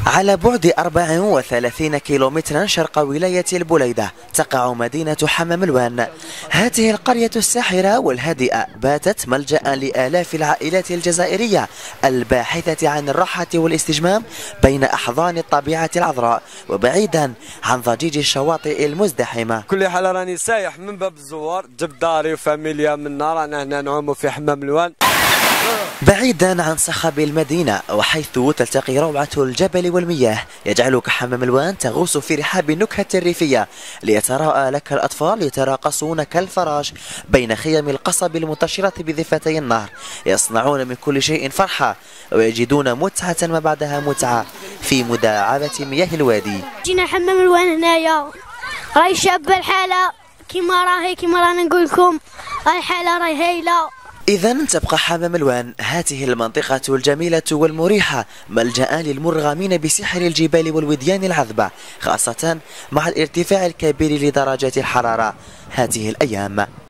على بعد 34 كيلومترا شرق ولاية البليدة تقع مدينة حمام الوان. هذه القرية الساحرة والهادئة باتت ملجأ لآلاف العائلات الجزائرية الباحثة عن الراحة والاستجمام بين أحضان الطبيعة العذراء وبعيدا عن ضجيج الشواطئ المزدحمة. كل حال راني سايح من باب الزوار، جبت داري وفاميليا منا، رانا هنا نعوموا في حمام الوان بعيدا عن صخب المدينة وحيث تلتقي روعة الجبل والمياه، يجعلك حمام الوان تغوص في رحاب النكهة الريفية ليتراءى لك الأطفال يتراقصون كالفراش بين خيم القصب المنتشرة بضفتي النهر، يصنعون من كل شيء فرحة ويجدون متعة ما بعدها متعة في مداعبة مياه الوادي. جينا حمام الوان هنايا، راهي شابة الحالة كيما رانا نقول لكم، الحالة راهي هايلة. إذن تبقى حمام الوان هذه المنطقة الجميلة والمريحة ملجأ للمرغمين بسحر الجبال والوديان العذبة، خاصة مع الارتفاع الكبير لدرجات الحرارة هذه الأيام.